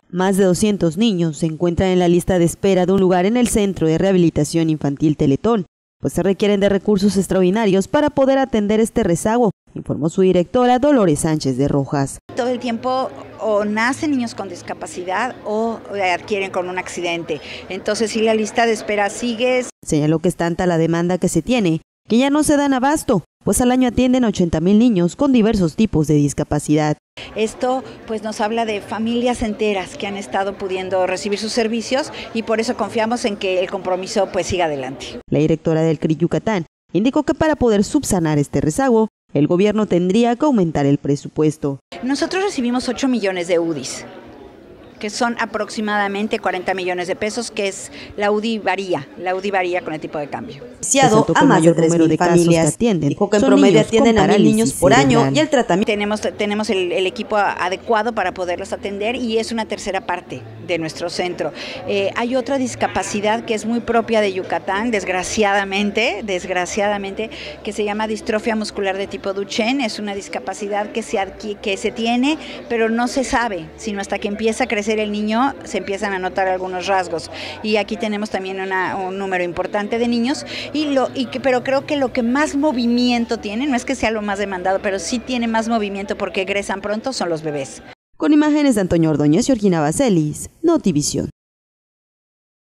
Más de 200 niños se encuentran en la lista de espera de un lugar en el Centro de Rehabilitación Infantil Teletón, pues se requieren de recursos extraordinarios para poder atender este rezago, informó su directora Dolores Sánchez de Rojas. Todo el tiempo o nacen niños con discapacidad o adquieren con un accidente. Entonces, si la lista de espera sigue. Señaló que es tanta la demanda que se tiene que ya no se dan abasto, pues al año atienden a 80,000 niños con diversos tipos de discapacidad. Esto pues nos habla de familias enteras que han estado pudiendo recibir sus servicios y por eso confiamos en que el compromiso pues siga adelante. La directora del CRI Yucatán indicó que para poder subsanar este rezago, el gobierno tendría que aumentar el presupuesto. Nosotros recibimos 8 millones de UDIs, que son aproximadamente 40 millones de pesos, que es la UDI varía con el tipo de cambio. A más de 3,000 familias atienden. Dijo que en promedio atienden a 1,000 niños por año y el tratamiento. Tenemos el equipo adecuado para poderlos atender y es una tercera parte de nuestro centro. Hay otra discapacidad que es muy propia de Yucatán, desgraciadamente, que se llama distrofia muscular de tipo Duchenne. Es una discapacidad que se tiene, pero no se sabe, sino hasta que empieza a crecer el niño se empiezan a notar algunos rasgos. Y aquí tenemos también un número importante de niños, pero creo que lo que más movimiento tiene, no es que sea lo más demandado, pero sí tiene más movimiento porque egresan pronto, son los bebés. Con imágenes de Antonio Ordóñez y Georgina Baselis, Notivisión.